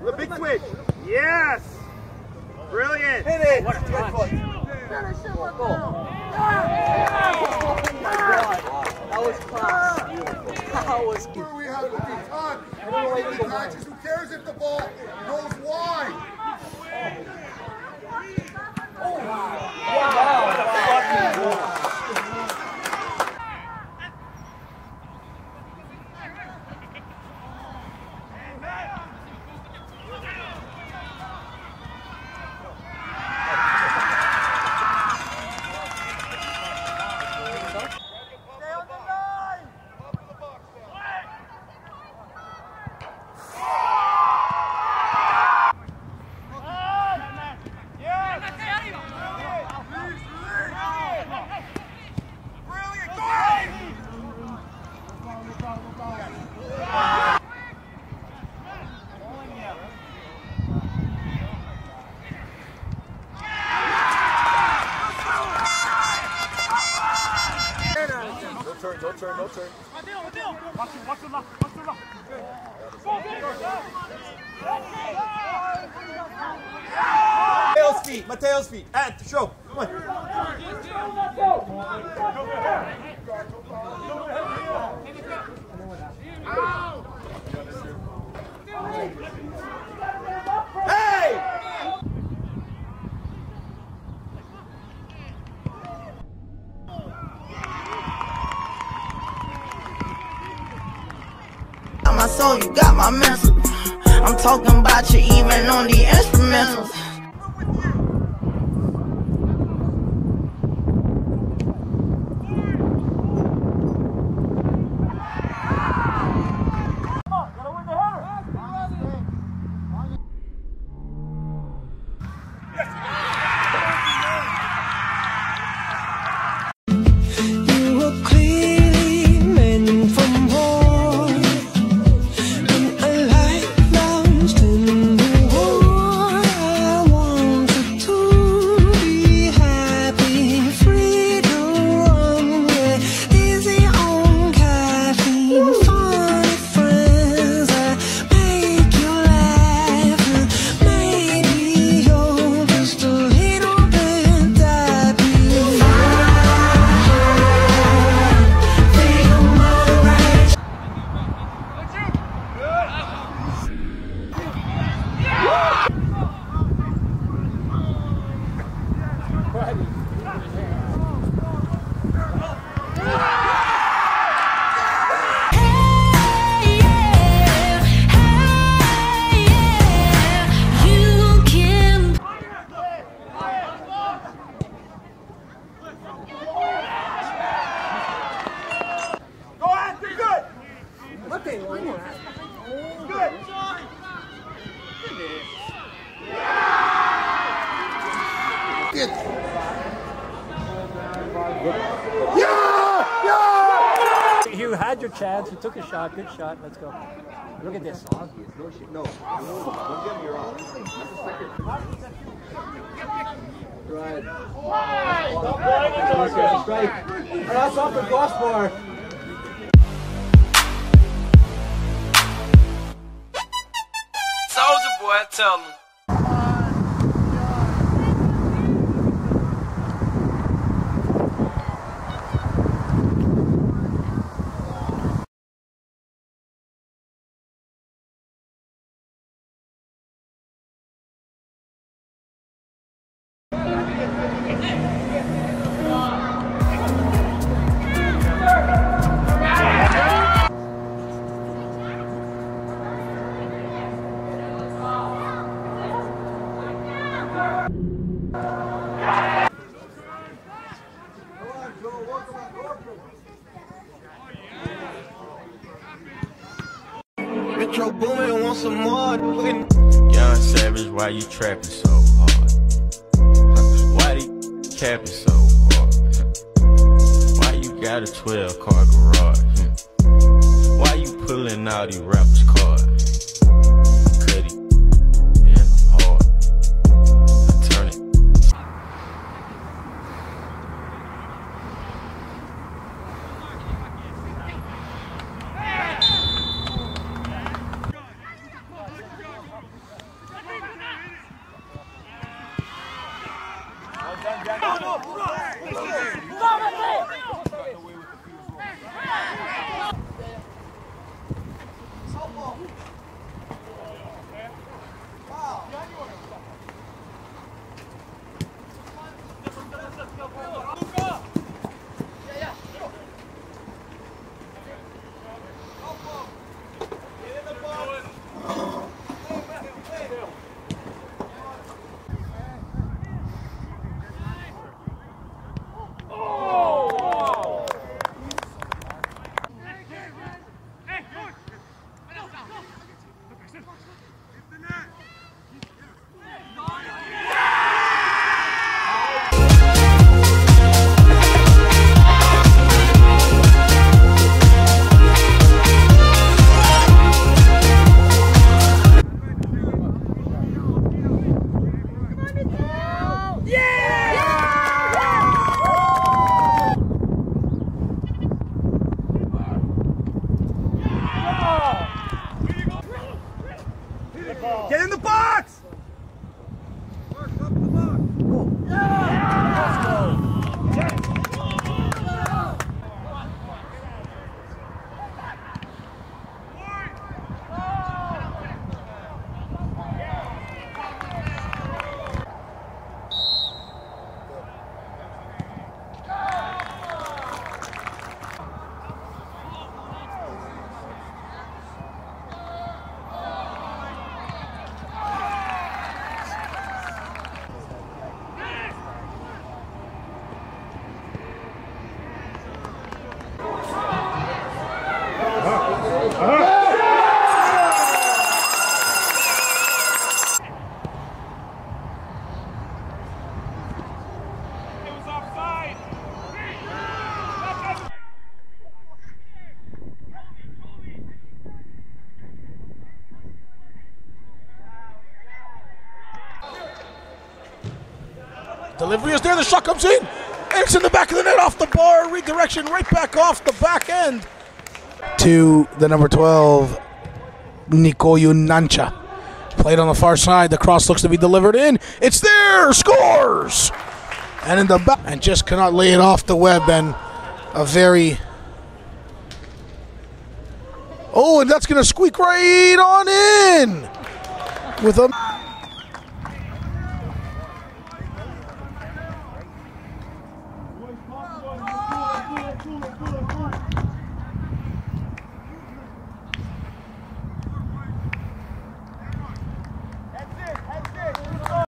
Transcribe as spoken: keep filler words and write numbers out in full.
The big switch. Yes. Brilliant. Hit it. What a good foot. That was class. That was good. We have to be taught. Everybody catches. Who cares if the ball goes wide? Oh, wow. Wow. No turn, no turn, no turn. Mateo's feet, Mateo's feet. At show. Come on. Hey! My soul, you got my mental. I'm talking about you even on the instrumentals. You had your chance. You took a shot. Good shot. Let's go. Look at this. No. Don't get me wrong. Right. Strike. That's off the crossbar. Soldier boy, tell him. Metro Boomin want some more. Young Savage, why you trapping so hard? Why you capping so hard? Why you got a twelve car garage? Why you pulling out these rappers' cards? Cuddy and hard. I turn it. Get in the box! Delivery is there, the shot comes in. It's in the back of the net, off the bar, redirection right back off the back end. To the number twelve, Nikoyu Nancha. Played on the far side, the cross looks to be delivered in. It's there, scores! And in the back, and just cannot lay it off the web, and a very... Oh, and that's gonna squeak right on in! With a...